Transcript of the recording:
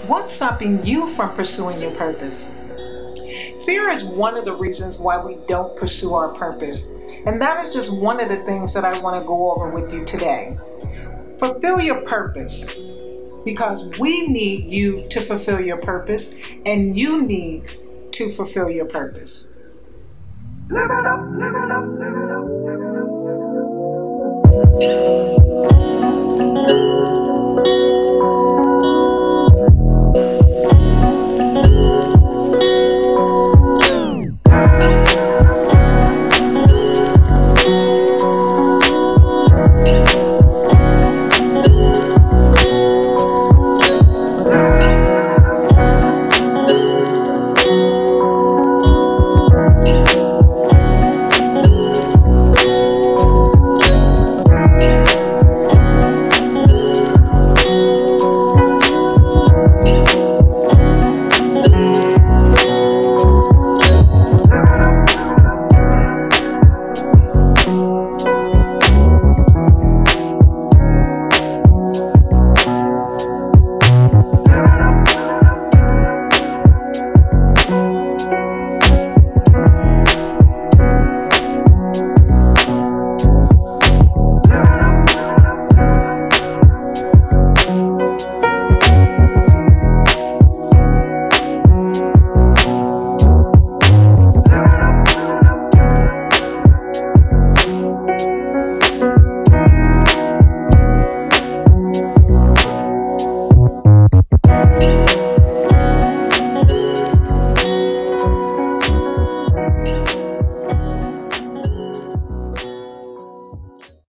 What's stopping you from pursuing your purpose? Fear is one of the reasons why we don't pursue our purpose. And that is just one of the things that I want to go over with you today. Fulfill your purpose, because we need you to fulfill your purpose, and you need to fulfill your purpose. Live it up, live it up, live it up, live it up.